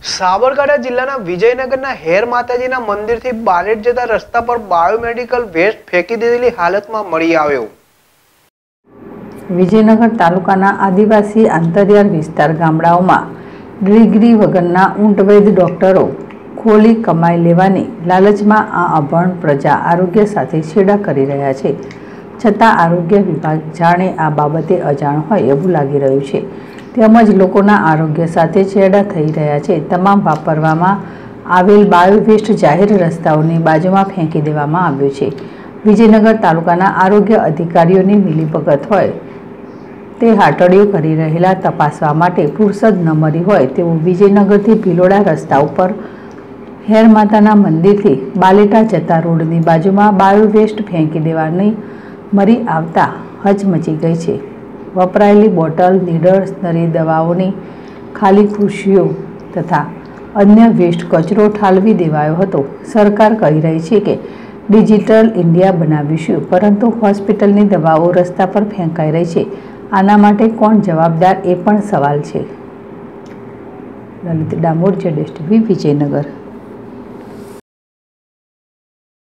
સાબરકાંઠા જિલ્લાના વિજયનગરના હેર માતાજીના મંદિરથી બાલેટ જતા રસ્તા પર બાયોમેડિકલ વેસ્ટ ફેંકી દીધેલી હાલતમાં મળી આવ્યો। વિજયનગર તાલુકાના આદિવાસી આંતરિયાળ વિસ્તાર ગામડાઓમાં ડિગ્રી વગરના ઊંટવૈદ ડોક્ટરો ખોલી કમાઈ લેવાની લાલચમાં આ અભણ પ્રજા આરોગ્ય સાથે છેડા કરી રહ્યા છે, છતાં આરોગ્ય વિભાગ જાણે આ બાબતે અજાણ હોય એવું લાગી રહ્યું છે, તેમજ લોકોના આરોગ્ય સાથે છેડા થઈ રહ્યા છે। તમામ વાપરવામાં આવેલ બાયોવેસ્ટ જાહેર રસ્તાઓની બાજુમાં ફેંકી દેવામાં આવ્યો છે। વિજયનગર તાલુકાના આરોગ્ય અધિકારીઓની મિલીભગત હોય તે હાટડીઓ કરી રહેલા તપાસવા માટે ફુરસદ ન મળી હોય તેવું વિજયનગરથી ભિલોડા રસ્તા ઉપર હેર માતાના મંદિરથી બાલેટા જતા રોડની બાજુમાં બાયોવેસ્ટ ફેંકી દેવાની મળી આવતા હચમચી ગઈ છે। વપરાયેલી બોટલ, નીડર, સ્નરી દવાઓની ખાલી ખુરશીઓ તથા અન્ય વેસ્ટ કચરો ઠાલવી દેવાયો હતો। સરકાર કહી રહી છે કે ડિજિટલ ઇન્ડિયા બનાવીશું, પરંતુ હોસ્પિટલની દવાઓ રસ્તા પર ફેંકાઈ રહી છે। આના માટે કોણ જવાબદાર એ પણ સવાલ છે। લલિત ડામોર, ZSTV, વિજયનગર।